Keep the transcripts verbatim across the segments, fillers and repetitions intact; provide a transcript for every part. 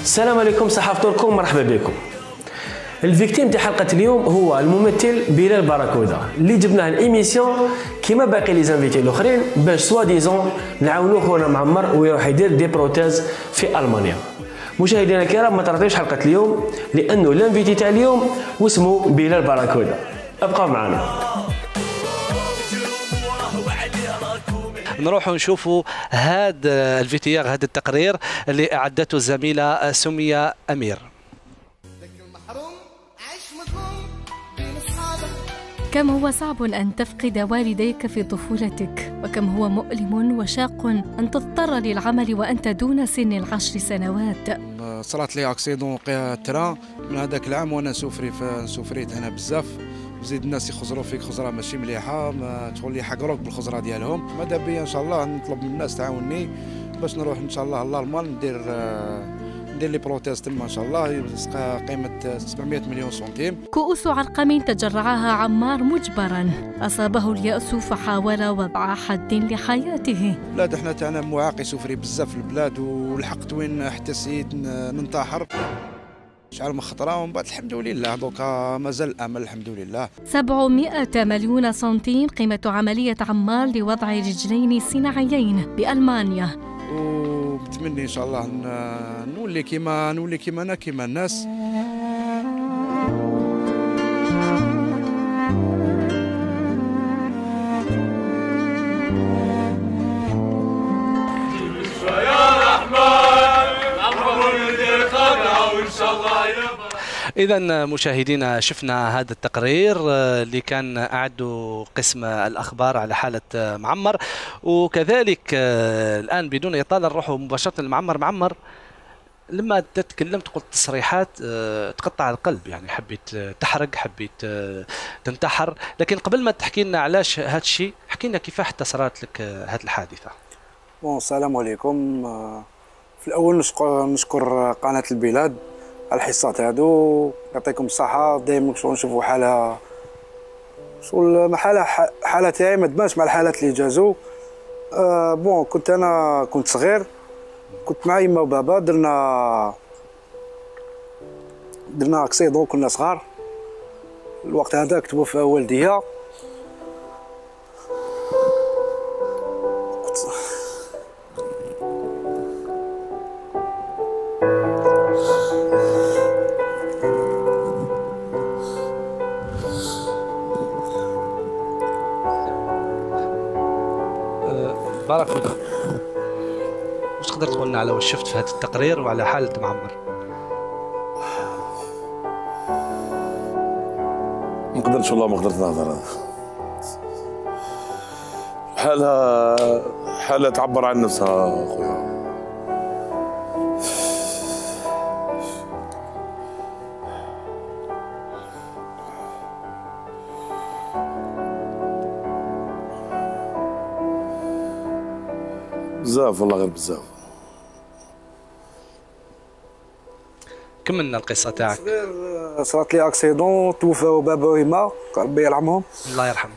السلام عليكم، صحافة مرحبا بكم. الفيكتيم تاع حلقه اليوم هو الممثل بلال باراكودا اللي جبناه الايميسيون كيما باقي لي زانفيتي الاخرين باش سوا ديزون نعاونوه خونا معمر ويروح يدير دي بروتيز في المانيا. مشاهدينا الكرام ما ترطيش حلقه اليوم لانه الانفيتي تاع اليوم واسمه بلال باراكودا. ابقوا معنا نروح نشوفوا هذا الفيتيار، هذا التقرير اللي اعدته الزميله سميه امير. كم هو صعب أن تفقد والديك في طفولتك، وكم هو مؤلم وشاق أن تضطر للعمل وأنت دون سن العشر سنوات. صرات لي اكسيدون تران من هذاك العام وانا سوفري سوفريت هنا بزاف، وزيد الناس يخزروا فيك خزره ماشي مليحه، ما تقول لي حقروك بالخزره ديالهم. ماذا بيا ان شاء الله نطلب من الناس تعاوني باش نروح ان شاء الله لالمان ندير ندير لي بروتيز تما ان شاء الله قيمه سبعمائة مليون سنتيم. كؤوس علقم تجرعها عمار مجبرا، اصابه اليأس فحاول وضع حد لحياته. البلاد احنا تاعنا معاق يسوفري بزاف في البلاد، ولحقت وين احتسيت ننتحر شعر من خطره، ومن بعد الحمد لله دوكا مازال الامل الحمد لله. سبعمائة مليون سنتيم قيمه عمليه عمار لوضع رجلين صناعيين بألمانيا. وبتمني ان شاء الله نولي كيما نولي كيما انا كيما الناس. إذا مشاهدينا شفنا هذا التقرير اللي كان أعده قسم الأخبار على حالة معمر، وكذلك الآن بدون إطالة نروح مباشرة لمعمر. معمر، لما تتكلمت قلت تصريحات تقطع القلب، يعني حبيت تحرق، حبيت تنتحر، لكن قبل ما تحكي لنا علاش هذا الشيء حكي لنا كيفاش حتى صارت لك هذه الحادثة. بون السلام عليكم. في الأول نشكر نشكر قناة البلاد على الحصات هادو، يعطيكم الصحة. دائما شغل نشوفوا حالة شغل حالة حالة تاعي ما تبانش مع الحالات اللي جازوا. أه بون كنت أنا كنت صغير، كنت مع يما وبابا، درنا درنا اكسيدون كنا صغار. الوقت هذاك توفى والديا، باراكودا. واش تقدر تقول لنا على واش شفت في هذا التقرير وعلى حالة معمر؟ ما نقدرش والله، ما قدرت نهضر. حالها حالة تعبر عن نفسها خويا. بزاف والله، غير بزاف. كملنا القصة تاعك. صغير صرات لي اكسيدون، توفاو بابا ويما ربي يرحمهم. الله يرحمهم.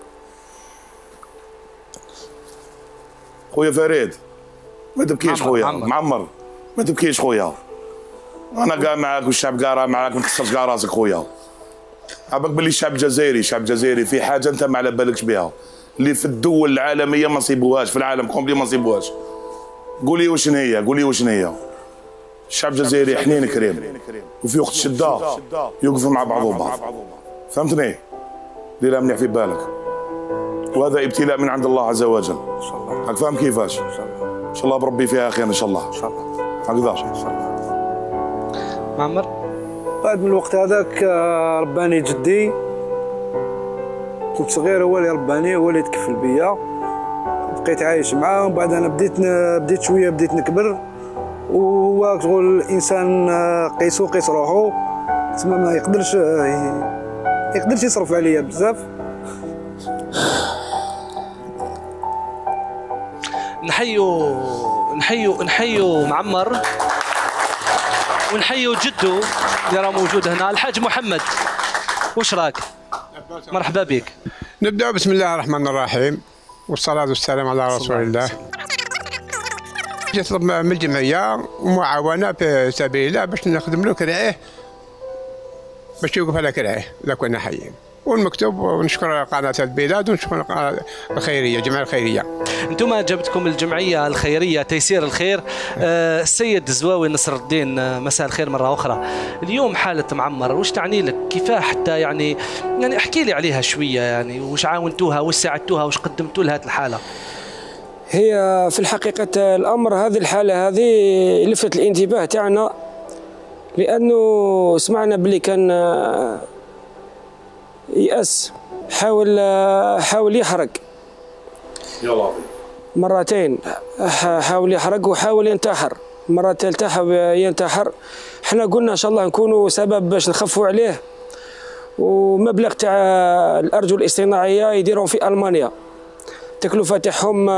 خويا فريد ما تبكيش خويا. معمر ما تبكيش خويا، انا كاع معاك والشعب كاع راه معاك، ما تكسرش كاع راسك خويا. عباك باللي الشعب الجزائري الشعب الجزائري في حاجه انت ما على بالكش بها، اللي في الدول العالميه ما نصيبوهاش، في العالم كومبلي ما نصيبوهاش. قولي واش هي، قولي واش هي. الشعب الجزائري حنين كريم، وفي وقت الشده يوقفوا مع بعضهم بعض. فهمتني؟ ديرها مليح في بالك، وهذا ابتلاء من عند الله عز وجل. ان شاء الله. راك فاهم كيفاش؟ ان شاء الله. ان شاء الله بربي فيها خير ان شاء الله. ان شاء الله. هكذا. ان شاء الله. معمر، بعد من الوقت هذاك رباني جدي، كنت صغير، هو اللي رباني، هو اللي تكفل بيا، بقيت عايش معاه. ومن بعد انا بديت بديت شويه بديت نكبر، وهو شغل الانسان قيسو قيس روحو، تسمى ما يقدرش يقدرش يصرف عليا بزاف. نحيو نحيو نحيو معمر، ونحيو جدو اللي راه موجود هنا، الحاج محمد. واش راك؟ مرحبا بك. نبدأ بسم الله الرحمن الرحيم، والصلاة والسلام على رسول الله. يطلب من الجمعيه معاونه في سبيل الله باش نخدم له كراعيه باش يوقف على كراعيه اذا كنا حيين. والمكتوب ونشكر قناه البلاد ونشكر الخيريه الجمعيه الخيريه. انتم جبتكم الجمعيه الخيريه تيسير الخير. آه السيد الزواوي نصر الدين، آه مساء الخير مره اخرى. اليوم حاله معمر وش تعني لك؟ كيفاه حتى يعني يعني احكي لي عليها شويه، يعني وش عاونتوها وش ساعدتوها وش قدمتوا لها الحاله؟ هي في الحقيقة الأمر هذه الحالة هذه لفتت الانتباه تاعنا، لأنه سمعنا بلي كان يأس، حاول حاول يحرق يلا مرتين، حاول يحرق وحاول ينتحر مرة ثالثة ينتحر. احنا قلنا إن شاء الله نكونوا سبب باش نخفوا عليه، ومبلغ تاع الأرجل الاصطناعية يديرون في ألمانيا، تكلفة تاعهم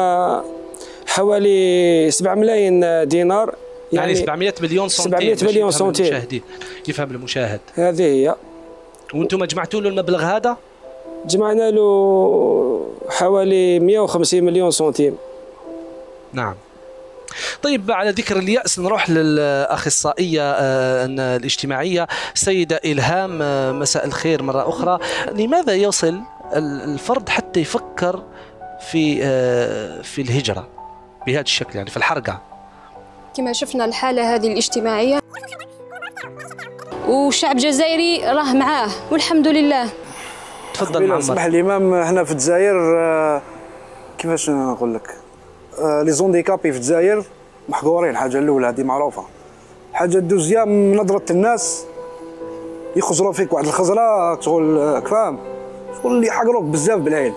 حوالي سبعة ملايين دينار، يعني, يعني سبعمائة مليون سنتيم. سبعمائة مليون سنتيم يفهم المشاهد. هذه هي. وانتم جمعتوا له المبلغ هذا؟ جمعنا له حوالي مئة وخمسين مليون سنتيم. نعم. طيب على ذكر اليأس نروح للأخصائية الاجتماعية سيدة إلهام، مساء الخير مرة أخرى. لماذا يصل الفرد حتى يفكر في في الهجرة بهذا الشكل، يعني في الحرقة؟ كما شفنا الحالة هذه الاجتماعية والشعب الجزائري راه معاه والحمد لله. تفضل معمر. اسمح لي الإمام، احنا في الجزائر كيفاش نقول لك، لي زونديكابي في الجزائر محقورين. الحاجة الأولى هذه معروفة. الحاجة الدوزيام من نظرة الناس يخزروا فيك واحد الخزرة شغل فاهم، شغل اللي يحقروك بزاف بالعين.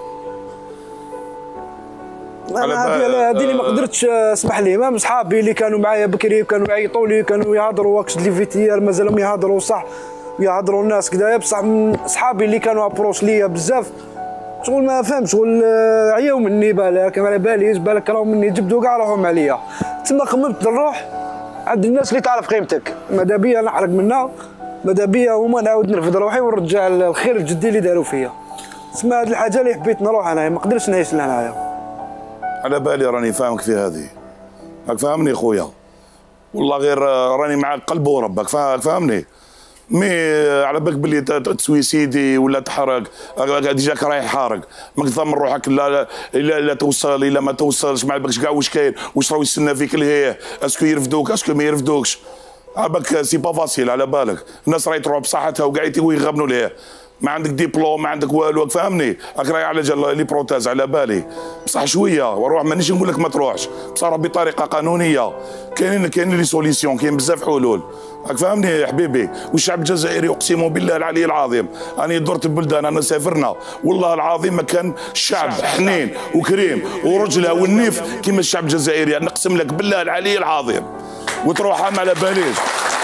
انا هذه اللي ما قدرتش. اسمح لي امام، صحابي اللي كانوا معايا بكري كانوا يعيطوا لي، كانوا يهضروا واكس لي فيتيار مازالهم يهضروا صح ويهضروا الناس كذا، بصح صحابي اللي كانوا ابروش ليا بزاف شغل ما فهمتش، شغل عياو مني بالك على باليش بالك راهم مني جبدوا كاع راهم عليا. تما خممت نروح عند الناس اللي تعرف قيمتك، ماذا بيا نحرق منها، ماذا بيا هما نعاود نرفد روحي ونرجع الخير الجدي اللي داروا فيا. تسمى هذه الحاجه اللي حبيت نروح انايا، ما قدرتش نعيش لهنايا. على بالي راني فاهمك في هذه، راك فاهمني خويا، والله غير راني معاك قلب وربك، فاهمني. مي على بالك باللي تسويسيدي ولا تحرق، ديجاك رايح حارق، ماك ضامن روحك لا لا لا توصل الا ما توصلش، ما بالكش كاع واش كاين، واش راهو يستنى فيك لهيه، اسكو يرفدوك اسكو ما يرفدوكش. على بالك سي با فاسيل، على بالك الناس راهي تروح بصحتها وكاع يغبنوا ليه، ما عندك ديبلوم ما عندك والو، فهمني. راك رايح على جال لي بروتاز على بالي، بصح شويه وروح. مانيش نقول لك ما تروحش، بصح بطريقه قانونيه. كاينين كاينين لي سوليسيون، كاين بزاف حلول، راك فهمني يا حبيبي. والشعب الجزائري اقسم بالله العلي العظيم، انا درت البلدان، انا سافرنا، والله العظيم ما كان شعب حنين وكريم ورجله والنيف كيما الشعب الجزائري، نقسم لك بالله العلي العظيم. وتروح ما على باليش.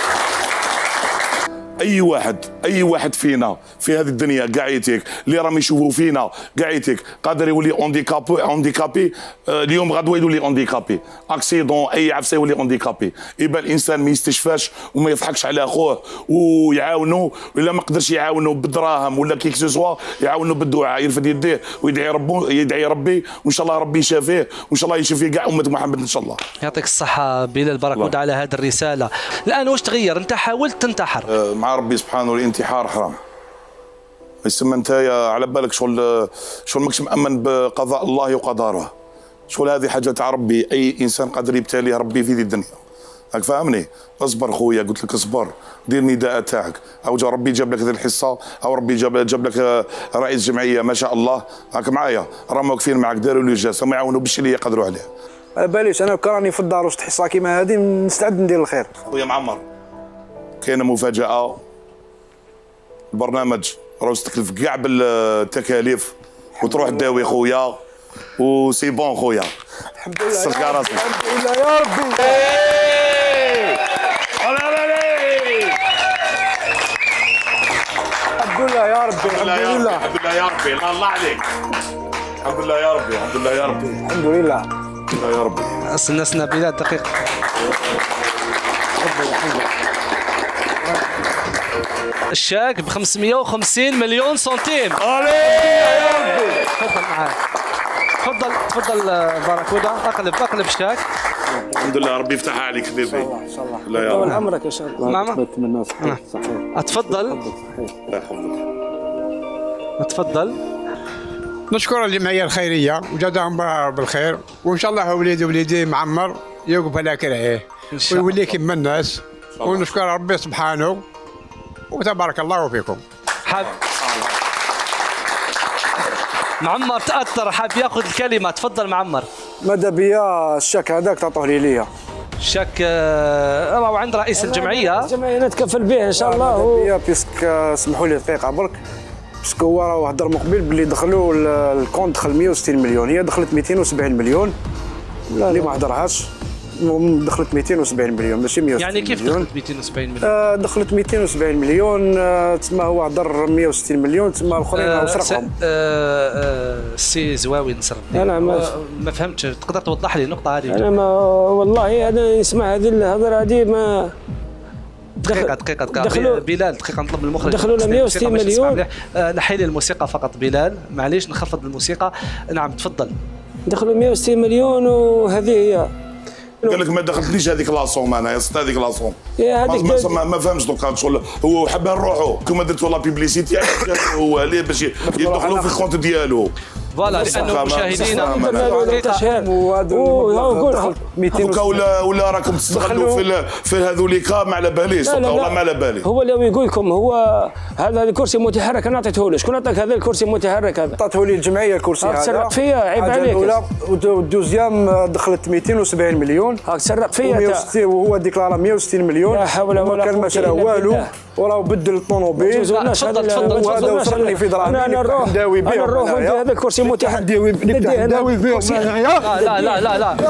اي واحد اي واحد فينا في هذه الدنيا قاعيتك اللي راهم يشوفوا فينا قاعيتك قادر يولي اونديكابي اونديكابي اليوم غدوه يولي اونديكابي، اكسيدون اي عفسه يولي اونديكابي. يبقى الانسان ما يستشفاش وما يضحكش على اخوه ويعاونوا، ولا ما قدرش يعاونوا بالدراهم ولا كيك سوسوا، يعاونوا بالدعاء، يرفد يديه ويدعي ربه يدعي ربي، وان شاء الله ربي يشافيه، وان شاء الله يشفي كاع امه محمد ان شاء الله. يعطيك الصحه بلال بركود على هذه الرساله. الان واش تغير؟ انت حاولت تنتحر أه مع ربي سبحانه، الانتحار حرام. يسمى انت على بالك شغل شغل ماكش مامن بقضاء الله وقدره، شغل هذه حاجه تاع ربي، اي انسان قادر يبتليه ربي في ذي الدنيا، راك فاهمني. اصبر خويا، قلت لك اصبر، دير النداء تاعك، او جا ربي جاب لك هذه الحصه، او ربي جاب جاب لك رئيس جمعيه ما شاء الله، راك معايا، راهم واقفين معاك، داروا له جلسه، ما يعاونوا بالشيء اللي يقدروا عليه. على باليش انا كراني في الدار وسط حصه كيما هذه نستعد ندير الخير. خويا معمر، كاينه مفاجاه، البرنامج راه تكلف كاع بالتكاليف وتروح تداوي خويا وسي بون خويا. الحمد لله صدق راسك، الحمد لله يا ربي. الحمد لله يا ربي، الحمد لله الحمد لله يا ربي، الله عليك، الحمد لله يا ربي، الحمد لله يا ربي، الحمد لله الحمد لله يا ربي. استنى بلال دقيقه. الشاك ب خمسمائة وخمسين مليون سنتيم. عليك تفضل معاك، تفضل تفضل بركوده، اقلب اقلب الشاك. الحمد لله ربي يفتحها عليك حبيبي. ان شاء الله. لا يا طول رب. عمرك ان شاء الله. ماما نتمنى صحيح صحيح. اتفضل. لا يحفظك. اتفضل. نشكر الجمعيه الخيريه وجزاهم الله بالخير، وان شاء الله وليدي وليدي معمر يوقف على كرعيه ويولي كيما الناس، ونشكر ربي سبحانه وتبارك الله فيكم. حاب معمر تاثر، حاب ياخذ الكلمه. تفضل معمر. ماذا بيا الشك هذاك تعطوه لي ليا. شك راهو عند رئيس الجمعيه. الجمعيه نتكفل به ان شاء الله. ماذا بيا بيسك اسمحوا لي دقيقه برك، باسكو هو راه هضر من قبل باللي دخلوا الكونت دخل مئة وستين مليون، هي دخلت مئتين وسبعين مليون. لا اللي ما هضرهاش دخلت مئتين وسبعين مليون ماشي مئة وستين يعني كيف مليون. دخلت مئتين وسبعين مليون؟ آه دخلت مئتين وسبعين مليون، آه تسمى هو هضر مئة وستين مليون، تسمى الاخرين راهو سرقهم. السي زواوي نصر الدين. أنا ما- آه، ما فهمتش، تقدر توضح لي النقطه هذه؟ انا ما والله انا نسمع هذه الهضره هذه ما دقيقة دقيقة دقيقة دخلوا- بلال دقيقة نطلب من المخرج. دخلوا لنا مئة وستين الموسيقى باش نسمع مليون. مليح. آه، نحي لي الموسيقى فقط بلال، معليش نخفض الموسيقى. نعم تفضل. دخلوا مئة وستين مليون وهذه هي. قال لك ما دخلتنيش هذيك لاصوم انا يا سط هذيك لاصوم. يا هذيك ما, داز- ما, ما فهمش دوكا شغل هو حب نروحوا كما درتوا لا بيبليسيتي هو ليه باش يدخلوا في الكونت ديالو. فوالا لأنه مشاهدينا وهو دوكا ولا ولا راكم تستغلوا في ال- في هذوليك ما على باليش لا، لا، دوكا لا. والله ما على بالي. هو اللي يقول لكم هو هذا الكرسي متحرك انا عطيته له. شكون عطاك هذا الكرسي المتحرك هذا؟ عطاته لي الجمعيه الكرسي هاك هذا. تسرق فيا، عيب الحاجة عليك. الأولى، والدوزيام دخلت مئتين وسبعين مليون. هاك تسرق فيا انت. وهو ديكلارا مئة وستين مليون. لا حول ولا كان ما قوة شرا إلا والو، بالله. وراه بدل الطوموبيل. لا، تفضل، تفضل. وهذا وصلني في دراهم. انا انا نروح نداوي بهم انا نروح وندي هذا الكرسي متحرك. نداوي ندي أنا نداوي بهم. كرسي. لا لا لا لا لا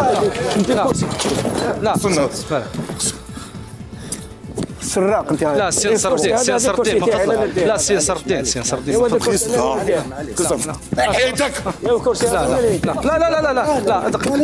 لا سراق انت. لا السي نصر الدين، السي نصر الدين من فضلك. لا السي نصر الدين، السي نصر الدين من فضلك. قسم حيتك. يا الكرسي لا لا لا لا لا لا لا دقيقة.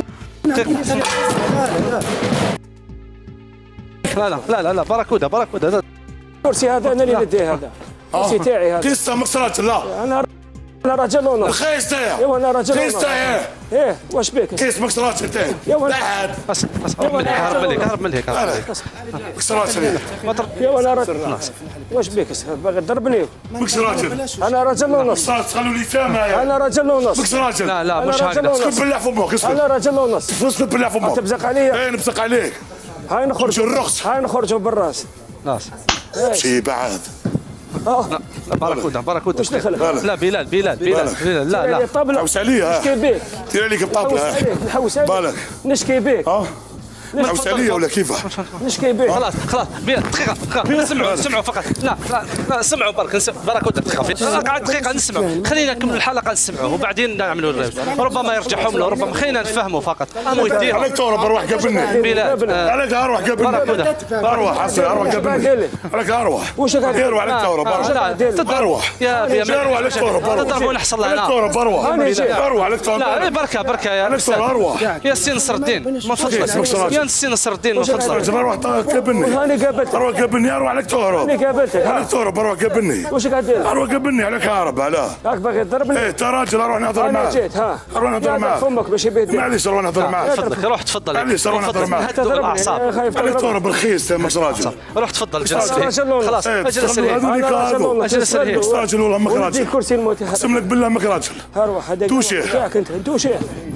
لا لا لا لا لا باراكودا باراكودا. الكرسي هذا انا اللي نديه هذا. الكرسي تاعي هذا. قصه مصرات لا انا انا راجل ونص. رخيص تاعي. ايوا انا راجل ونص. قصه ايه ايه واش بك؟ كيس مكسرات انت. يا لا حد بس بس هرب من هيك هرب من هيك هرب من هيك هرب من هيك. مكسرات ما تر- ايوا انا راجل واش بك؟ باغي تضربني؟ مكسرات انا راجل ونص. مكسرات خلوا لي فاهمه انا راجل ونص. مكسرات لا لا أنا مش راجل هكذا. ونص. اسكت بالله فمك اسكت انا راجل ونص. اسكت بالله فمك تبزق عليا. ايه نبزق عليك هاي نخرجوا الرخص. هاي نخرجوا بالراس. خلاص. شي بعد اه لا باراكودا باراكودا. واش دخل؟ لا بلال بلال بلال بلال لا لا. الطبله حوس عليا نشكي بيك. دير عليك نحوس الطابله عليك نحوس عليك. بالك نشكي بيك. ها حوس عليا ولا كيفاه نشكي بيك. خلاص خلاص بلال دقيقة دقيقة سمعوا سمعوا فقط. لا لا لا سمعوا برك نسمع باراكودا دقيقة في قعد دقيقة نسمعوا. خلينا نكمل الحلقة نسمعوا وبعدين نعملوا الريف. ربما يرجعهم له ربما خلينا نفهموا فقط. أمو يدير عليك تهرب اروح قبلني بلال. آه، عليك اروح قبلني باراكودا. اروح حسن اروح قبلني عليك اروح واش قاعد اروح عليك تهرب آه، لا، اروح تضرب. اروح يا يا اروح عليك تهرب تضربوا اروح نحصل عليك هنا. تهرب اروح أنا جيت. اروح عليك تهرب لا بركة بركة يا عليك تهرب اروح يا سي نصر الدين من فضلك. يا سي نصر الدين من فضلك. اروح قبلني هاني قابلتك. اروح قبلني اروح عليك تهرب هاني قابلتك. عليك تهرب اروح قبلني واش قاعد دير؟ اروح قبلني عليك هارب علاه هاك باغي تضربني؟ ايه انت راجل اروح نهضر انا معاك جيت ها. اروح نهضر معاك فمك باش يبهدل. معليش اروح نهضر معاك تفضلك روح تفضل. معليش اروح نهضر معاك هدوا الاعصاب. خايف عليك تضربني. تهرب رخيص يا مش راجل روح تفضل جلس أنا راجل ليه. ونص. خلاص إيه، اجلس تفضل ليه. هذوليك انا راجل هادو. ونص. أجلس ليه. راجل ولا مك ودي راجل الكرسي المتحرك. اقسم لك بالله مك راجل اروح هذاك توشي. تاعك انت توشي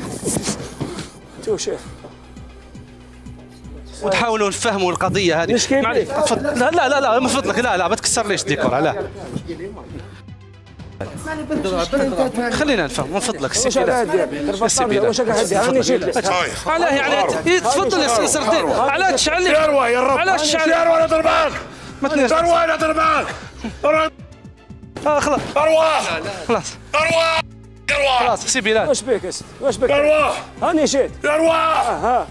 توشي. وتحاولوا نفهموا القضيه هذه. نشكي معليش بيك. تفضل. لا لا لا لا من فضلك لا لا ما تكسرليش الديكور علاه. خلينا نفهم من فضلك واش سي قاعد بلال. دير؟ سي بلال. واش قاعد دير؟ راني جيت لك. علاه يعني تفضل يا سي نصر الدين. علاش تشعل يا لي اروح يا رب علاش تشعل يا اروح نهضر معاك ما تنيرش. اروح نهضر معاك اروح آه، خلاص اروح خلاص اروح اروح خلاص سي بلال. واش بك اسد؟ واش بك؟ اروح هاني جيت. اروح ها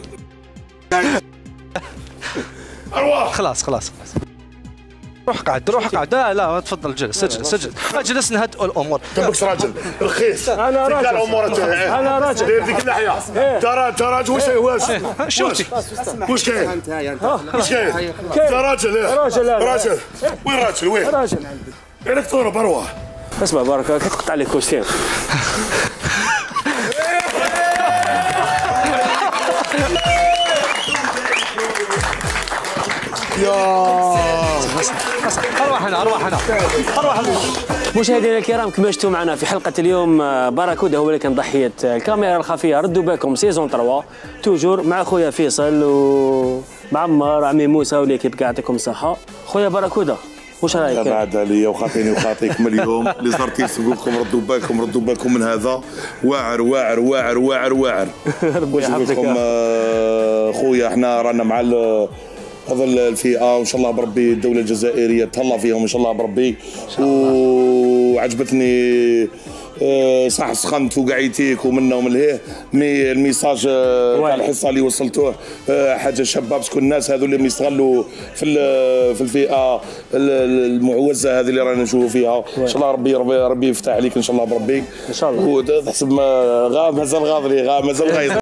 اروح خلاص خلاص خلاص. روح قعد روح قعد. لا لا تفضل جلس اجلس اجلس اجلس نهدئوا الامور. تبكش راجل رخيص انا راجل. تلقى الامور انا راجل. دير ديك الناحيه ترى ترى واش واش شوتي واش كاين واش كاين انت راجل إيه؟ راجل أنا. راجل وين راجل وين راجل. عليك تهرب اروح اسمع بركه كتقطع لي كوستين. Yeah. ارواحنا ارواحنا ارواحنا. مشاهدينا الكرام كما شفتوا معنا في حلقه اليوم باراكودا هو اللي كان ضحيه الكاميرا الخفيه. ردوا بالكم سيزون ثلاثة توجور مع خويا فيصل ومعمر عمي موسى وليكيب كاع يعطيكم الصحه. خويا باراكودا واش رايك؟ بعد عليا وخاطيني وخاطيكم اليوم لي زارتيست نقول لكم ردوا بالكم ردوا بالكم من هذا واعر واعر واعر واعر واعر. ربي يحفظك خويا احنا رانا مع هذا الفئه وان شاء الله بربي الدوله الجزائريه تهلا فيهم ان شاء الله بربي. وعجبتني صح سخنت وقعيتيك ومنا ومن لهيه مي الميساج تاع الحصه اللي وصلتوه حاجه شابه باسكو الناس هذو اللي يستغلوا في في الفئه المعوزه هذه اللي رانا نشوفوا فيها ان شاء الله ربي ربي, ربي يفتح عليك ان شاء الله بربي ان شاء الله. وتحسب غا مازال غاضري غا مازال غايض.